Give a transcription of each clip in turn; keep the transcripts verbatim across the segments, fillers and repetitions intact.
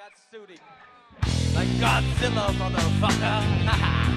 got Sudi. Like Godzilla, motherfucker.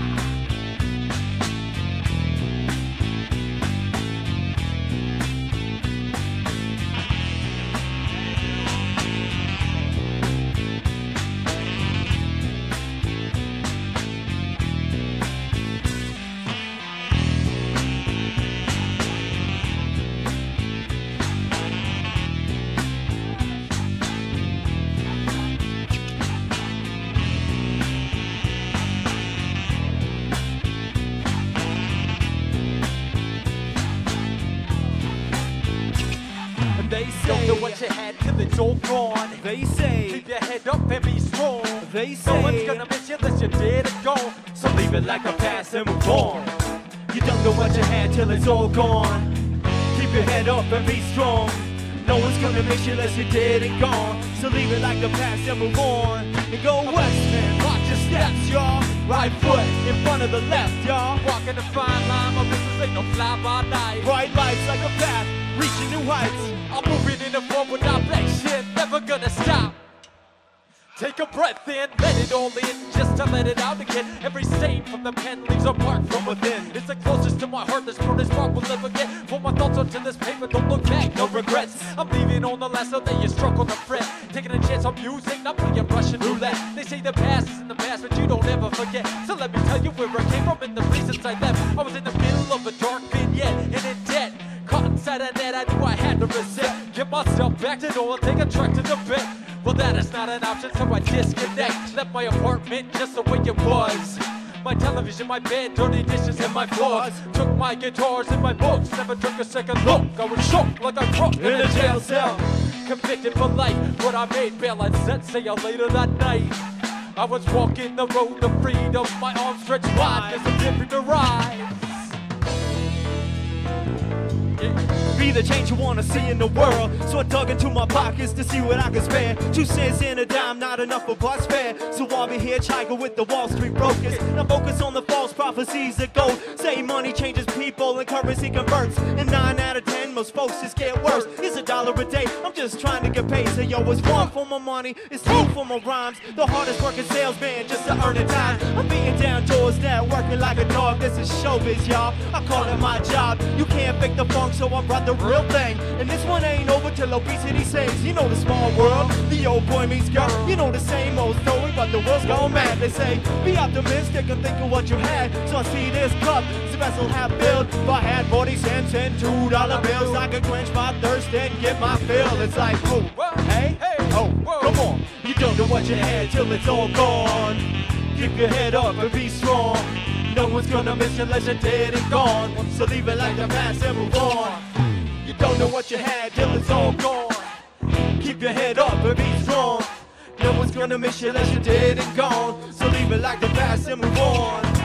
They say, don't know what you had till it's all gone. They say, keep your head up and be strong. They say, no one's gonna miss you unless you're dead and gone. So leave it like a past and move on. You don't know what you had till it's all gone. Keep your head up and be strong. No one's gonna miss you unless you're dead and gone. So leave it like the past and move on. And go west, man. Watch your steps, y'all. Right foot in front of the left, y'all. Walking the fine line, my business ain't no fly-by-night. Bright lights like a path, reaching new heights. I'm moving in the forward, now black shit, never gonna stop. Take a breath in, let it all in, just to let it out again. Every stain from the pen leaves a mark from within. It's the closest to my heart, this word is spark will ever get. Put my thoughts onto this paper, don't look back, no regrets. I'm leaving on the last note that you struck on the fret. Taking a chance on music, not playing Russian roulette. They say the past is in the past, but you don't ever forget. So let me tell you where I came from and the reasons I left. I was in the middle of a dark vignette, and in debt. Caught inside a net, I knew I had to reset. Get myself back to normal, take a trek to the bed. Well, that is not an option, so I disconnect. Left my apartment just the way it was. My television, my bed, dirty dishes, and my floors. Took my guitars and my books, never took a second look. I was shook like I crook in a jail cell. Convicted for life, but I made bail and set sail later that night. I was walking the road to freedom, my arms stretched wide as a different to rise. Be the change you wanna see in the world. So I dug into my pockets to see what I could spare. Two cents in a dime, not enough for bus fare. So I'll be here hitchhiking with the Wall Street brokers. Now focus on the false prophecies that go. Say money changes people and currency converts. And nine out of ten, most folks just get worse. It's a dollar a day, I'm just trying to get paid. So yo, it's one for my money, it's two for my rhymes. The hardest working salesman just to earn a dime. I'm being down doors now, working like a dog. This is showbiz, y'all. I call it my job. You can't fake the funk, so I brought the real thing. And this one ain't over till obesity sings. You know the small world, the old boy meets girl. You know the same old story, but the world's gone mad. They say, be optimistic and think of what you had. So I see this cup, it's a vessel half filled. If I had forty cents and two dollar bills, I could quench my thirst and get my fill. It's like, oh, hey, hey, oh, come on. You don't know what you had till it's all gone. Keep your head up and be strong. No one's gonna miss you unless you're dead and gone. So leave it like the past and move on. You don't know what you had till it's all gone. Keep your head up and be strong. No one's gonna miss you unless you're dead and gone. So leave it like the past and move on.